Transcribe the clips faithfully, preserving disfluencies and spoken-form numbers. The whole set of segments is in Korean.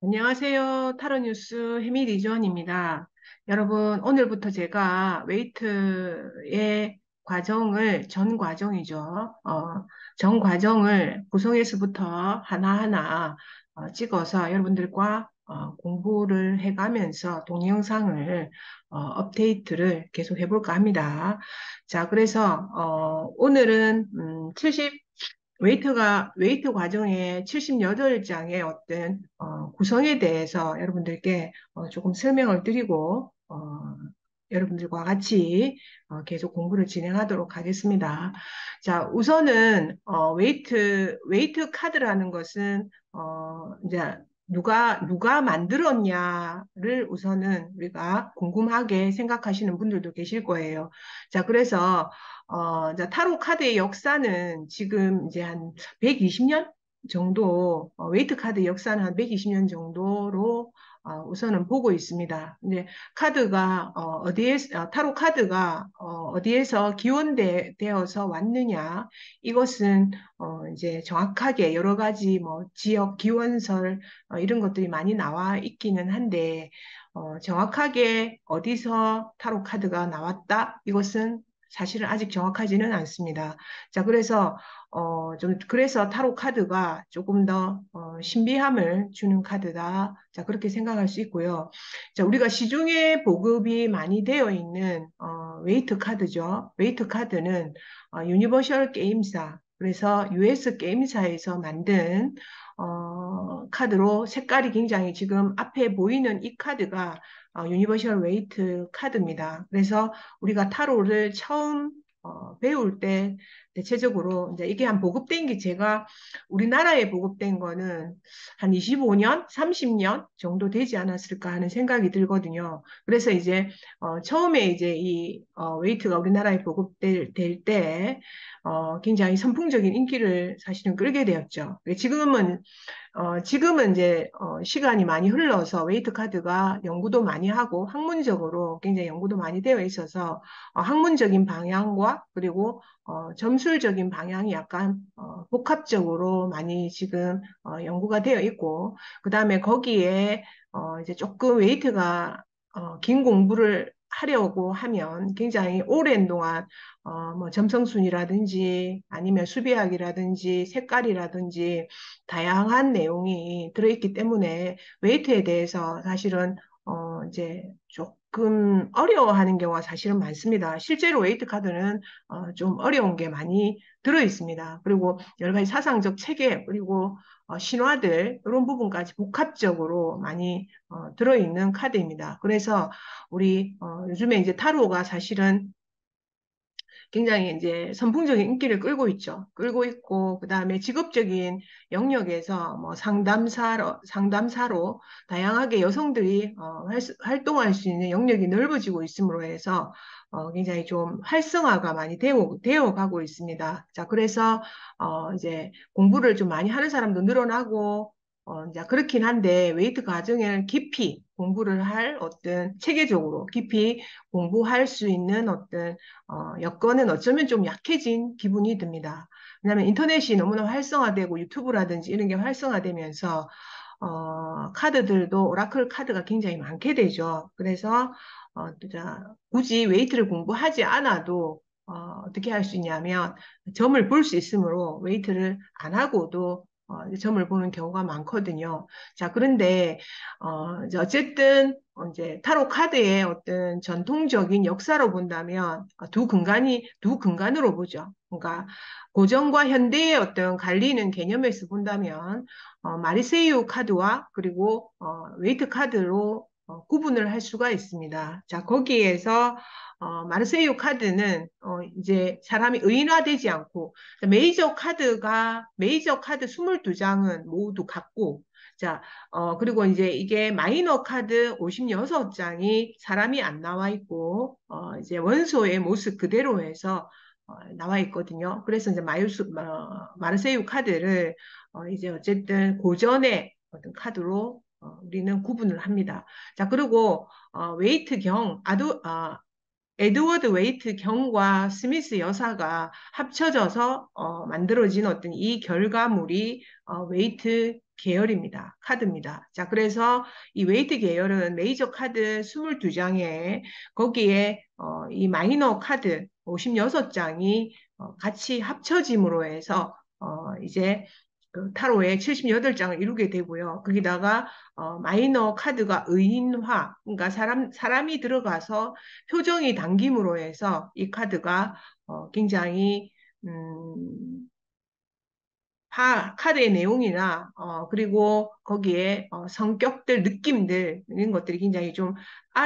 안녕하세요. 타로뉴스 해미 리전입니다. 여러분, 오늘부터 제가 웨이트의 과정을, 전 과정이죠. 어, 전 과정을 구성에서부터 하나하나 어, 찍어서 여러분들과 어, 공부를 해가면서 동영상을 어, 업데이트를 계속 해볼까 합니다. 자, 그래서 어, 오늘은 음, 칠십 웨이트가, 웨이트 과정의 칠십팔 장의 어떤, 어, 구성에 대해서 여러분들께 어, 조금 설명을 드리고, 어, 여러분들과 같이 어, 계속 공부를 진행하도록 하겠습니다. 자, 우선은, 어, 웨이트, 웨이트 카드라는 것은, 어, 이제, 누가, 누가 만들었냐를 우선은 우리가 궁금하게 생각하시는 분들도 계실 거예요. 자, 그래서, 어, 자, 타로 카드의 역사는 지금 이제 한 백이십 년 정도, 어, 웨이트 카드 역사는 한 백이십 년 정도로 어, 우선은 보고 있습니다. 이제 카드가 어, 디에 타로 카드가 어, 디에서 기원되어서 왔느냐, 이것은 어, 이제 정확하게 여러 가지 뭐 지역 기원설 어, 이런 것들이 많이 나와 있기는 한데 어, 정확하게 어디서 타로 카드가 나왔다? 이것은 사실은 아직 정확하지는 않습니다. 자, 그래서, 어, 좀, 그래서 타로 카드가 조금 더, 어, 신비함을 주는 카드다. 자, 그렇게 생각할 수 있고요. 자, 우리가 시중에 보급이 많이 되어 있는, 어, 웨이트 카드죠. 웨이트 카드는, 어, 유니버셜 게임사, 그래서 유에스 게임사에서 만든, 어, 카드로 색깔이 굉장히 지금 앞에 보이는 이 카드가 어, 유니버셜 웨이트 카드입니다. 그래서 우리가 타로를 처음 어, 배울 때 대체적으로 이제 이게 한 보급된 게 제가 우리나라에 보급된 거는 한 이십오 년, 삼십 년 정도 되지 않았을까 하는 생각이 들거든요. 그래서 이제 어, 처음에 이제 이 어, 웨이트가 우리나라에 보급될 때 어, 굉장히 선풍적인 인기를 사실은 끌게 되었죠. 지금은 어, 지금은 이제 어, 시간이 많이 흘러서 웨이트 카드가 연구도 많이 하고 학문적으로 굉장히 연구도 많이 되어 있어서 어, 학문적인 방향과 그리고 어, 점술적인 방향이 약간 어, 복합적으로 많이 지금 어, 연구가 되어 있고 그다음에 거기에 어, 이제 조금 웨이트가 어, 긴 공부를 하려고 하면 굉장히 오랜 동안 어, 뭐 점성순이라든지 아니면 수비학이라든지 색깔이라든지 다양한 내용이 들어있기 때문에 웨이트에 대해서 사실은 어 이제 조금 어려워하는 경우가 사실은 많습니다. 실제로 웨이트 카드는 어좀 어려운 게 많이 들어 있습니다. 그리고 여러 가지 사상적 체계 그리고 어 신화들 이런 부분까지 복합적으로 많이 어 들어있는 카드입니다. 그래서 우리 어 요즘에 이제 타로가 사실은 굉장히 이제 선풍적인 인기를 끌고 있죠. 끌고 있고, 그 다음에 직업적인 영역에서 뭐 상담사로, 상담사로 다양하게 여성들이 어, 활, 활동할 수 있는 영역이 넓어지고 있음으로 해서 어, 굉장히 좀 활성화가 많이 되어, 되어 가고 있습니다. 자, 그래서 어, 이제 공부를 좀 많이 하는 사람도 늘어나고, 어, 이제 그렇긴 한데 웨이트 과정을 깊이 공부를 할 어떤 체계적으로 깊이 공부할 수 있는 어떤 어, 여건은 어쩌면 좀 약해진 기분이 듭니다. 왜냐하면 인터넷이 너무나 활성화되고 유튜브라든지 이런 게 활성화되면서 어, 카드들도 오라클 카드가 굉장히 많게 되죠. 그래서 어, 자, 굳이 웨이트를 공부하지 않아도 어, 떻게 할 수 있냐면 점을 볼 수 있으므로 웨이트를 안 하고도 어, 점을 보는 경우가 많거든요. 자, 그런데 어, 이제 어쨌든 어, 이제 타로 카드의 어떤 전통적인 역사로 본다면 어, 두 근간이 두 근간으로 보죠. 그러니까 고전과 현대의 어떤 갈리는 개념에서 본다면 어, 마리세유 카드와 그리고 어, 웨이트 카드로 어, 구분을 할 수가 있습니다. 자, 거기에서 어, 마르세유 카드는 어, 이제 사람이 의인화되지 않고 메이저 카드가 메이저 카드 이십이 장은 모두 같고 자, 어, 그리고 이제 이게 마이너 카드 오십육 장이 사람이 안 나와 있고, 어, 이제 원소의 모습 그대로 해서 어, 나와 있거든요. 그래서 이제 마유스, 어, 마르세유 카드를 어, 이제 어쨌든 고전의 어떤 카드로 어, 우리는 구분을 합니다. 자, 그리고 어, 웨이트 경, 아두, 아, 에드워드 웨이트 경과 스미스 여사가 합쳐져서 어, 만들어진 어떤 이 결과물이 어, 웨이트 계열입니다. 카드입니다. 자, 그래서 이 웨이트 계열은 메이저 카드 이십이 장에 거기에 어, 이 마이너 카드 오십육 장이 어, 같이 합쳐짐으로 해서 어, 이제 그 타로의 칠십팔 장을 이루게 되고요. 거기다가 어, 마이너 카드가 의인화, 그러니까 사람 사람이 들어가서 표정이 당김으로 해서 이 카드가 어, 굉장히 음, 파, 카드의 내용이나 어, 그리고 거기에 어, 성격들, 느낌들 이런 것들이 굉장히 좀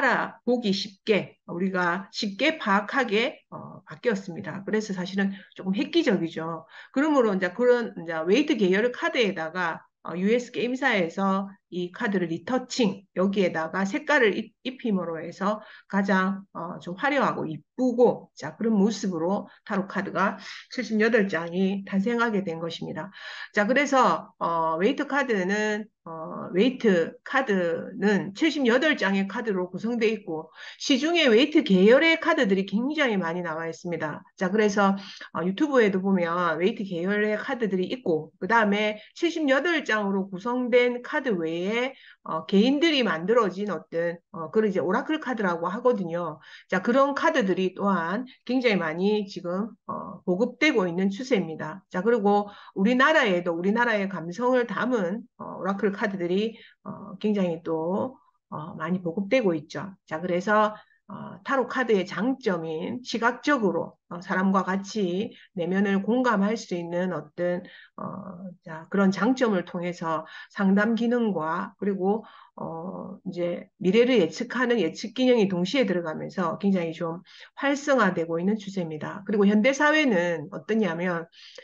알아보기 쉽게 우리가 쉽게 파악하게 어, 바뀌었습니다. 그래서 사실은 조금 획기적이죠. 그러므로 이제 그런 이제 웨이트 계열 카드에다가 어, 유에스 게임사에서 이 카드를 리터칭 여기에다가 색깔을 입, 입힘으로 해서 가장 어, 좀 화려하고 이쁘고 자 그런 모습으로 타로 카드가 칠십팔 장이 탄생하게 된 것입니다. 자, 그래서 어, 웨이트 카드는 어, 웨이트 카드는 칠십팔 장의 카드로 구성되어 있고 시중에 웨이트 계열의 카드들이 굉장히 많이 나와 있습니다. 자, 그래서 어, 유튜브에도 보면 웨이트 계열의 카드들이 있고 그 다음에 칠십팔 장으로 구성된 카드 외에 어, 개인들이 만들어진 어떤 어, 그걸 이제 오라클 카드라고 하거든요. 자, 그런 카드들이 또한 굉장히 많이 지금 어, 보급되고 있는 추세입니다. 자, 그리고 우리나라에도 우리나라의 감성을 담은 어, 오라클 카드들이 어, 굉장히 또 어, 많이 보급되고 있죠. 자, 그래서 어, 타로 카드의 장점인 시각적으로 어, 사람과 같이 내면을 공감할 수 있는 어떤 어, 자, 그런 장점을 통해서 상담 기능과 그리고 어, 이제 미래를 예측하는 예측 기능이 동시에 들어가면서 굉장히 좀 활성화되고 있는 추세입니다. 그리고 현대 사회는 어떠냐면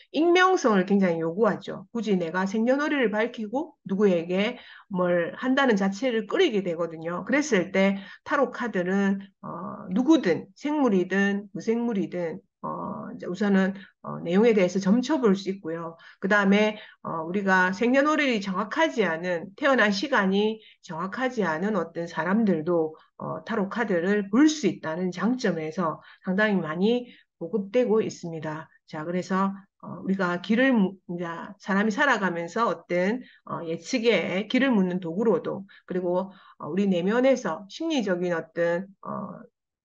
익명성을 굉장히 요구하죠. 굳이 내가 생년월일을 밝히고 누구에게 뭘 한다는 자체를 꺼리게 되거든요. 그랬을 때 타로 카드는 어, 누구든 생물이든 무생물이든 어, 이제 우선은 어, 내용에 대해서 점쳐볼 수 있고요. 그 다음에 어, 우리가 생년월일이 정확하지 않은 태어난 시간이 정확하지 않은 어떤 사람들도 어, 타로 카드를 볼 수 있다는 장점에서 상당히 많이 보급되고 있습니다. 자, 그래서 어, 우리가 길을 묻- 이제 사람이 살아가면서 어떤 어, 예측에 길을 묻는 도구로도 그리고 어, 우리 내면에서 심리적인 어떤 어,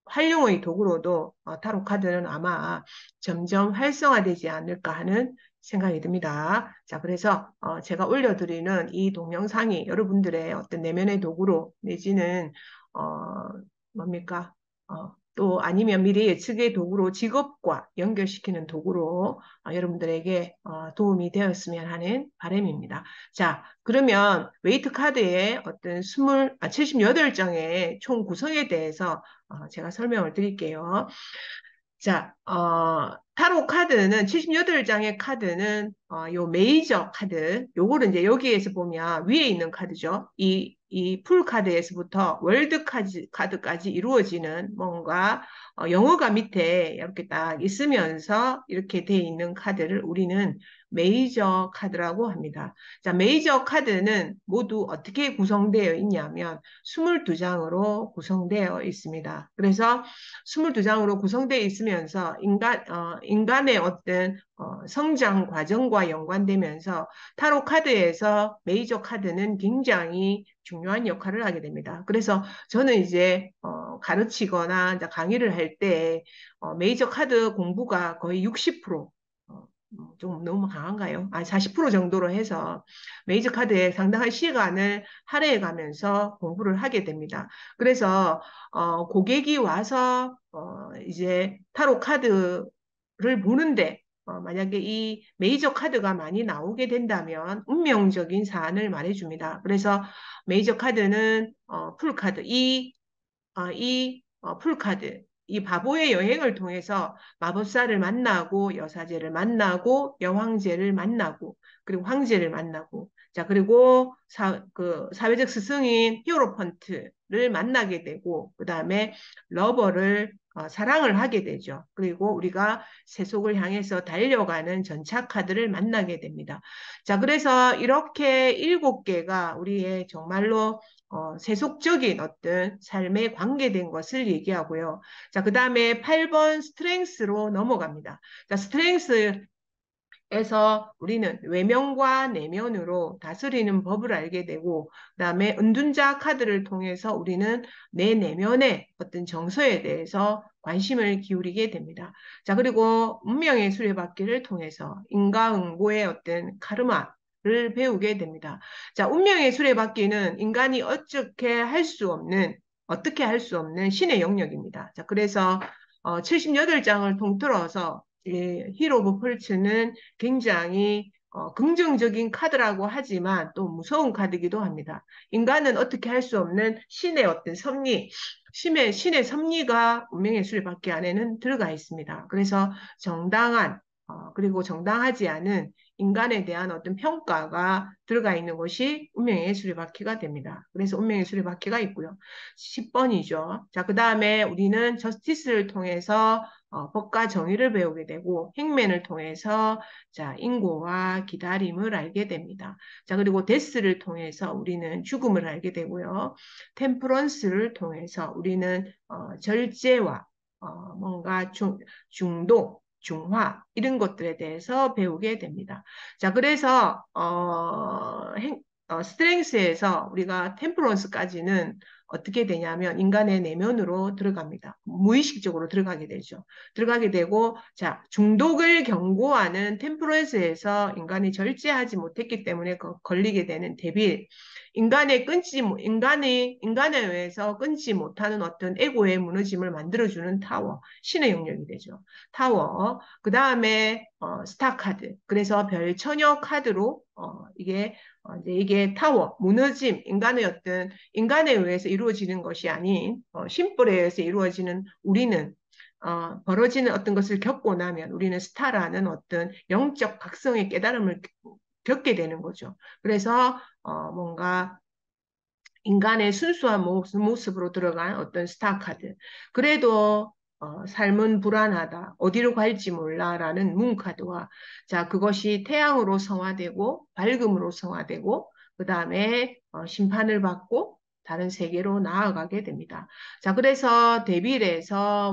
활용의 도구로도 어, 타로 카드는 아마 점점 활성화되지 않을까 하는 생각이 듭니다. 자, 그래서 어, 제가 올려드리는 이 동영상이 여러분들의 어떤 내면의 도구로 내지는 어, 뭡니까? 어, 또 아니면 미래 예측의 도구로 직업과 연결시키는 도구로 어, 여러분들에게 어, 도움이 되었으면 하는 바람입니다. 자, 그러면 웨이트 카드의 어떤 스물, 아, 칠십팔 장의 총 구성에 대해서 어, 제가 설명을 드릴게요. 자, 어, 타로 카드는 칠십팔 장의 카드는 어, 요 메이저 카드, 요거를 이제 여기에서 보면 위에 있는 카드죠. 이, 이 풀 카드에서부터 월드 카드, 카드까지 이루어지는 뭔가 어, 영어가 밑에 이렇게 딱 있으면서 이렇게 돼 있는 카드를 우리는 메이저 카드라고 합니다. 자, 메이저 카드는 모두 어떻게 구성되어 있냐면 이십이 장으로 구성되어 있습니다. 그래서 이십이 장으로 구성되어 있으면서 인간, 어, 인간의 어떤 어, 성장 과정과 연관되면서 타로 카드에서 메이저 카드는 굉장히 중요한 역할을 하게 됩니다. 그래서 저는 이제 어, 가르치거나 이제 강의를 할 때 메이저 카드 공부가 거의 육십 퍼센트 어, 어, 좀 너무 강한가요? 아, 사십 퍼센트 정도로 해서 메이저 카드에 상당한 시간을 할애해 가면서 공부를 하게 됩니다. 그래서 어, 고객이 와서 어, 이제 타로 카드를 보는데 어, 만약에 이 메이저 카드가 많이 나오게 된다면 운명적인 사안을 말해줍니다. 그래서 메이저 카드는 어, 풀 카드, 이, 어, 이 어, 풀 카드, 이 바보의 여행을 통해서 마법사를 만나고 여사제를 만나고 여황제를 만나고 그리고 황제를 만나고 자 그리고 사, 그 사회적 스승인 히어로펀트를 만나게 되고 그 다음에 러버를 어, 사랑을 하게 되죠. 그리고 우리가 세속을 향해서 달려가는 전차 카드를 만나게 됩니다. 자, 그래서 이렇게 일곱 개가 우리의 정말로 어, 세속적인 어떤 삶에 관계된 것을 얘기하고요. 자, 그 다음에 팔 번 스트렝스로 넘어갑니다. 자, 스트렝스 에서 우리는 외면과 내면으로 다스리는 법을 알게 되고, 그다음에 은둔자 카드를 통해서 우리는 내 내면의 어떤 정서에 대해서 관심을 기울이게 됩니다. 자, 그리고 운명의 수레바퀴를 통해서 인과응보의 어떤 카르마를 배우게 됩니다. 자, 운명의 수레바퀴는 인간이 어떻게 할 수 없는, 어떻게 할 수 없는 신의 영역입니다. 자, 그래서 어, 칠십팔 장을 통틀어서 이 히로 오브 폴츠는 굉장히 어, 긍정적인 카드라고 하지만 또 무서운 카드이기도 합니다. 인간은 어떻게 할 수 없는 신의 어떤 섭리, 신의, 신의 섭리가 운명의 수레바퀴 안에는 들어가 있습니다. 그래서 정당한, 어, 그리고 정당하지 않은 인간에 대한 어떤 평가가 들어가 있는 것이 운명의 수레바퀴가 됩니다. 그래서 운명의 수레바퀴가 있고요. 십 번이죠. 자, 그 다음에 우리는 저스티스를 통해서 어, 법과 정의를 배우게 되고 행맨을 통해서 자, 인고와 기다림을 알게 됩니다. 자, 그리고 데스를 통해서 우리는 죽음을 알게 되고요. 템퍼런스를 통해서 우리는 어, 절제와 어, 뭔가 중, 중독, 중화 이런 것들에 대해서 배우게 됩니다. 자, 그래서 어, 행, 어, 스트렝스에서 우리가 템퍼런스까지는 어떻게 되냐면 인간의 내면으로 들어갑니다. 무의식적으로 들어가게 되죠. 들어가게 되고 자 중독을 경고하는 템퍼런스에서 인간이 절제하지 못했기 때문에 걸리게 되는 데빌 인간의 끊지 인간이 인간에 의해서 끊지 못하는 어떤 에고의 무너짐을 만들어주는 타워 신의 영역이 되죠. 타워 그 다음에 어, 스타 카드 그래서 별처녀 카드로 어, 이게 어, 이제 이게 타워 무너짐 인간의 어떤 인간에 의해서 이루어지는 것이 아닌 어, 심벌에 의해서 이루어지는 우리는 어, 벌어지는 어떤 것을 겪고 나면 우리는 스타라는 어떤 영적 각성의 깨달음을 겪게 되는 거죠. 그래서 어, 뭔가 인간의 순수한 모습, 으로 들어간 어떤 스타 카드. 그래도 어, 삶은 불안하다. 어디로 갈지 몰라라는 문 카드와 자 그것이 태양으로 성화되고 밝음으로 성화되고 그 다음에 어, 심판을 받고 다른 세계로 나아가게 됩니다. 자 그래서 데빌에서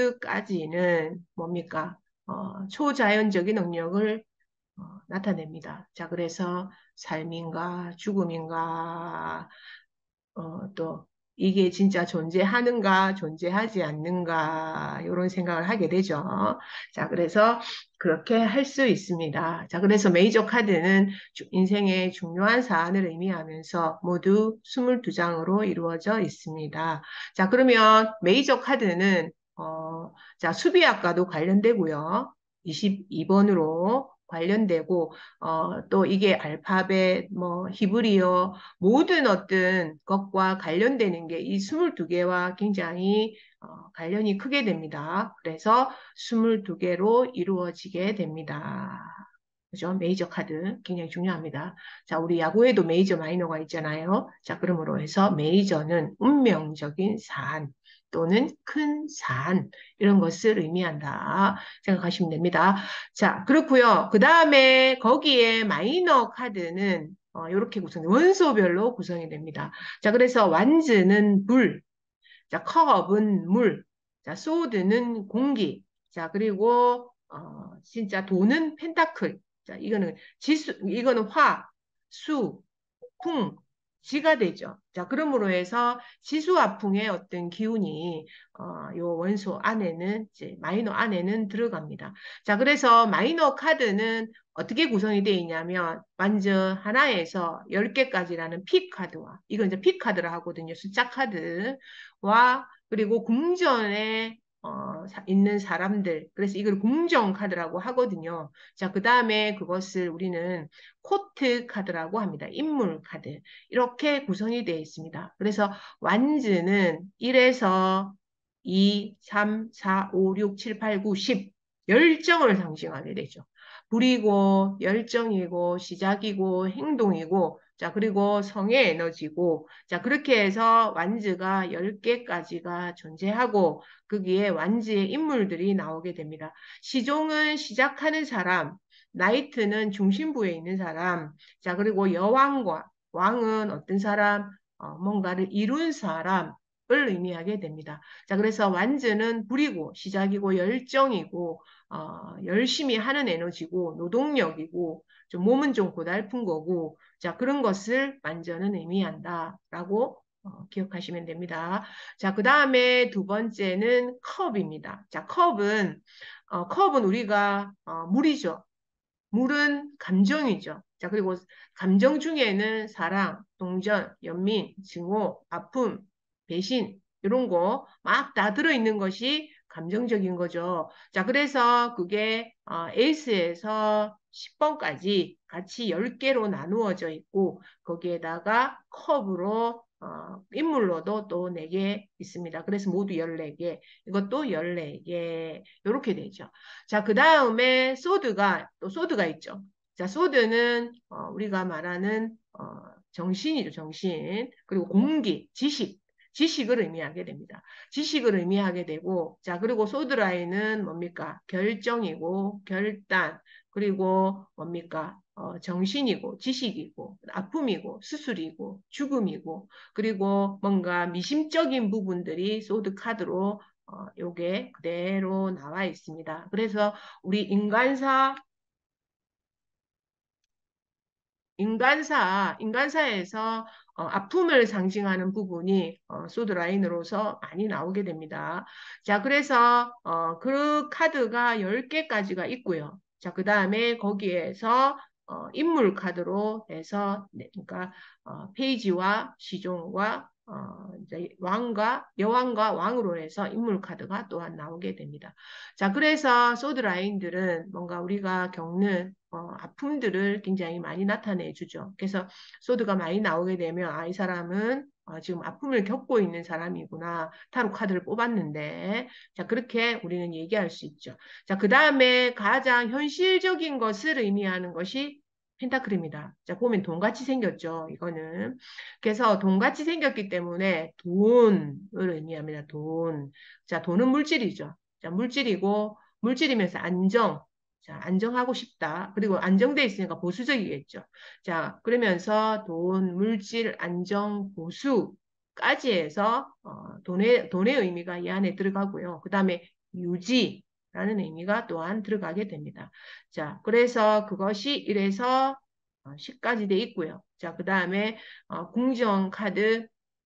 월드까지는 뭡니까? 어, 초자연적인 능력을 어, 나타냅니다. 자 그래서 삶인가 죽음인가 어, 또 이게 진짜 존재하는가, 존재하지 않는가, 이런 생각을 하게 되죠. 자, 그래서 그렇게 할 수 있습니다. 자, 그래서 메이저 카드는 인생의 중요한 사안을 의미하면서 모두 이십이 장으로 이루어져 있습니다. 자, 그러면 메이저 카드는, 어, 자, 수비학과도 관련되고요. 이십이 번으로 관련되고, 어, 또 이게 알파벳, 뭐, 히브리어, 모든 어떤 것과 관련되는 게 이 이십이 개와 굉장히 어, 관련이 크게 됩니다. 그래서 이십이 개로 이루어지게 됩니다. 그죠? 메이저 카드 굉장히 중요합니다. 자, 우리 야구에도 메이저 마이너가 있잖아요. 자, 그러므로 해서 메이저는 운명적인 사안 또는 큰 사안 이런 것을 의미한다 생각하시면 됩니다. 자, 그렇고요. 그 다음에 거기에 마이너 카드는 어, 이렇게 구성, 원소별로 구성이 됩니다. 자, 그래서 완즈는 불, 자, 컵은 물, 자, 소드는 공기, 자, 그리고 어, 진짜 돈은 펜타클, 자, 이거는 지수, 이거는 화, 수, 풍, 지가 되죠. 자, 그러므로 해서 지수화풍의 어떤 기운이 어, 요 원소 안에는 이제 마이너 안에는 들어갑니다. 자, 그래서 마이너 카드는 어떻게 구성이 되어 있냐면 완전 하나에서 열 개까지라는 피 카드와 이건 이제 피 카드라 하거든요. 숫자 카드와 그리고 궁전에 어, 사- 있는 사람들 그래서 이걸 궁정 카드라고 하거든요. 자, 그 다음에 그것을 우리는 코트 카드라고 합니다. 인물 카드. 이렇게 구성이 되어 있습니다. 그래서 완즈는 일에서 이, 삼, 사, 오, 육, 칠, 팔, 구, 십 열정을 상징하게 되죠. 불이고 열정이고 시작이고 행동이고 자 그리고 성의 에너지고 자 그렇게 해서 완즈가 열 개까지가 존재하고 거기에 완즈의 인물들이 나오게 됩니다. 시종은 시작하는 사람 나이트는 중심부에 있는 사람 자 그리고 여왕과 왕은 어떤 사람 어, 뭔가를 이룬 사람 을 의미하게 됩니다. 자, 그래서 완즈는 불이고 시작이고 열정이고 어, 열심히 하는 에너지고 노동력이고 좀 몸은 좀 고달픈 거고 자 그런 것을 완전은 의미한다라고 어, 기억하시면 됩니다. 자, 그 다음에 두 번째는 컵입니다. 자, 컵은 어, 컵은 우리가 어, 물이죠. 물은 감정이죠. 자, 그리고 감정 중에는 사랑, 동전, 연민, 증오, 아픔, 배신, 이런 거 막 다 들어있는 것이 감정적인 거죠. 자, 그래서 그게 어, 에이스에서 십 번까지 같이 열 개로 나누어져 있고, 거기에다가 컵으로 어, 인물로도 또 네 개 있습니다. 그래서 모두 열네 개, 이것도 열네 개, 이렇게 되죠. 자, 그 다음에 소드가, 또 소드가 있죠. 자, 소드는 어, 우리가 말하는 어, 정신이죠, 정신. 그리고 공기, 지식, 지식을 의미하게 됩니다. 지식을 의미하게 되고, 자, 그리고 소드라인은 뭡니까? 결정이고, 결단, 그리고 뭡니까? 어, 정신이고, 지식이고, 아픔이고, 수술이고, 죽음이고, 그리고 뭔가 미심적인 부분들이 소드 카드로 어, 요게 그대로 나와 있습니다. 그래서 우리 인간사, 인간사, 인간사에서 어, 아픔을 상징하는 부분이 어, 소드라인으로서 많이 나오게 됩니다. 자, 그래서 어, 그 카드가 열 개까지가 있고요. 자, 그 다음에 거기에서 어, 인물 카드로 해서 네, 그러니까 어, 페이지와 시종과 어, 이제 왕과 여왕과 왕으로 해서 인물 카드가 또한 나오게 됩니다. 자, 그래서 소드라인들은 뭔가 우리가 겪는 어, 아픔들을 굉장히 많이 나타내 주죠. 그래서 소드가 많이 나오게 되면 아, 이 사람은 어, 지금 아픔을 겪고 있는 사람이구나. 타로 카드를 뽑았는데. 자, 그렇게 우리는 얘기할 수 있죠. 자, 그 다음에 가장 현실적인 것을 의미하는 것이 펜타클입니다. 자, 보면 돈같이 생겼죠. 이거는. 그래서 돈같이 생겼기 때문에 돈을 의미합니다. 돈. 자, 돈은 물질이죠. 자, 물질이고, 물질이면서 안정. 자, 안정하고 싶다. 그리고 안정돼 있으니까 보수적이겠죠. 자, 그러면서 돈, 물질, 안정, 보수까지 해서 어, 돈의, 돈의 의미가 이 안에 들어가고요. 그 다음에 유지라는 의미가 또한 들어가게 됩니다. 자, 그래서 그것이 이래서 어, 십까지 돼 있고요. 자, 그 다음에 어, 궁정 카드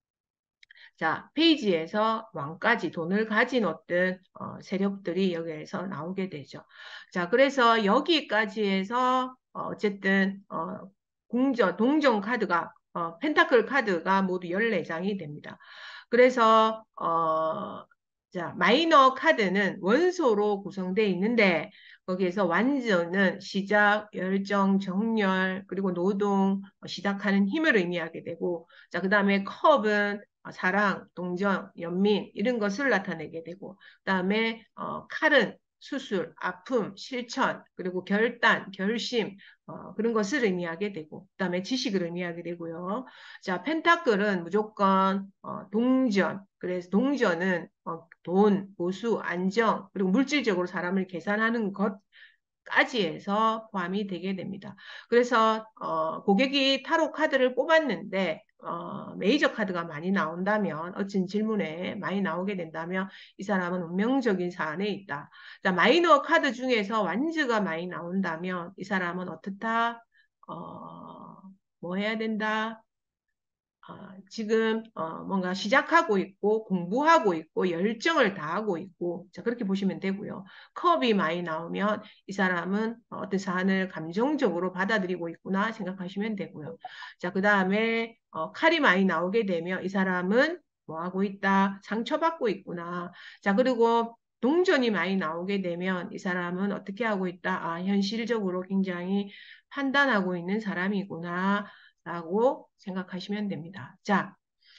자, 페이지에서 왕까지 돈을 가진 어떤 어, 세력들이 여기에서 나오게 되죠. 자, 그래서 여기까지 해서 어, 어쨌든 어, 궁전, 동전 카드가 어, 펜타클 카드가 모두 열네 장이 됩니다. 그래서 어, 자, 마이너 카드는 원소로 구성되어 있는데 거기에서 완전은 시작, 열정, 정열, 그리고 노동, 어, 시작하는 힘을 의미하게 되고 자, 그 다음에 컵은 어, 사랑, 동정, 연민 이런 것을 나타내게 되고 그다음에 어, 칼은 수술, 아픔, 실천, 그리고 결단, 결심 어, 그런 것을 의미하게 되고 그다음에 지식을 의미하게 되고요. 자, 펜타클은 무조건 어, 동전, 그래서 동전은 어, 돈, 보수, 안정, 그리고 물질적으로 사람을 계산하는 것 까지 해서 포함이 되게 됩니다. 그래서 어, 고객이 타로 카드를 뽑았는데 어, 메이저 카드가 많이 나온다면 어떤 질문에 많이 나오게 된다면 이 사람은 운명적인 사안에 있다. 자, 마이너 카드 중에서 완즈가 많이 나온다면 이 사람은 어떻다? 어, 뭐 해야 된다? 어, 지금 어, 뭔가 시작하고 있고 공부하고 있고 열정을 다하고 있고 자 그렇게 보시면 되고요. 컵이 많이 나오면 이 사람은 어떤 사안을 감정적으로 받아들이고 있구나 생각하시면 되고요. 자, 그 다음에 어, 칼이 많이 나오게 되면 이 사람은 뭐 하고 있다? 상처받고 있구나. 자, 그리고 동전이 많이 나오게 되면 이 사람은 어떻게 하고 있다? 아, 현실적으로 굉장히 판단하고 있는 사람이구나. 라고 생각하시면 됩니다. 자,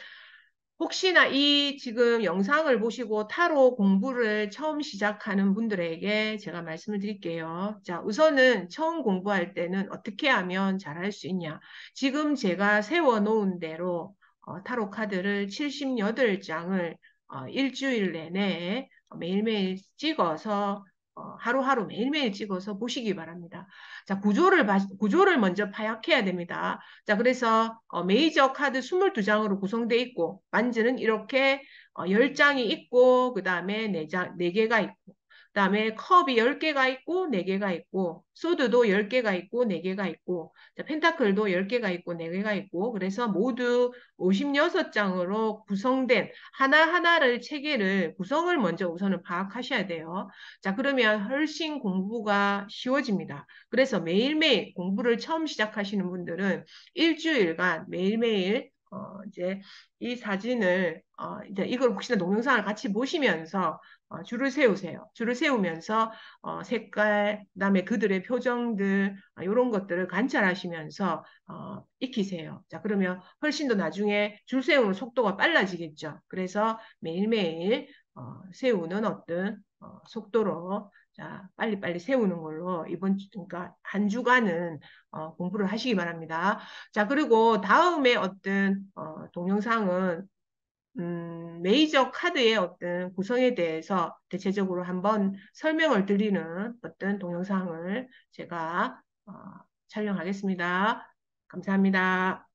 혹시나 이 지금 영상을 보시고 타로 공부를 처음 시작하는 분들에게 제가 말씀을 드릴게요. 자, 우선은 처음 공부할 때는 어떻게 하면 잘할 수 있냐. 지금 제가 세워놓은 대로 어, 타로 카드를 칠십팔 장을 어, 일주일 내내 매일매일 찍어서 어, 하루하루 매일매일 찍어서 보시기 바랍니다. 자, 구조를, 봐- 구조를 먼저 파악해야 됩니다. 자, 그래서 어, 메이저 카드 이십이 장으로 구성되어 있고 반지는 이렇게 어, 열 장이 있고 그 다음에 네 장, 네 개가 있고 그다음에 컵이 열 개가 있고 네 개가 있고 소드도 열 개가 있고 네 개가 있고 자, 펜타클도 열 개가 있고 네 개가 있고 그래서 모두 오십육 장으로 구성된 하나하나를 체계를 구성을 먼저 우선은 파악하셔야 돼요. 자, 그러면 훨씬 공부가 쉬워집니다. 그래서 매일매일 공부를 처음 시작하시는 분들은 일주일간 매일매일 어, 이제 이 사진을 어, 이제 이걸 혹시나 동영상을 같이 보시면서 어, 줄을 세우세요. 줄을 세우면서 어, 색깔, 그다음에 그들의 표정들 어, 이런 것들을 관찰하시면서 어, 익히세요. 자, 그러면 훨씬 더 나중에 줄 세우는 속도가 빨라지겠죠. 그래서 매일매일 어, 세우는 어떤 어, 속도로 자, 빨리빨리 세우는 걸로 이번 주, 그러니까 한 주간은 어, 공부를 하시기 바랍니다. 자, 그리고 다음에 어떤 어, 동영상은 음, 메이저 카드의 어떤 구성에 대해서 대체적으로 한번 설명을 드리는 어떤 동영상을 제가 어, 촬영하겠습니다. 감사합니다.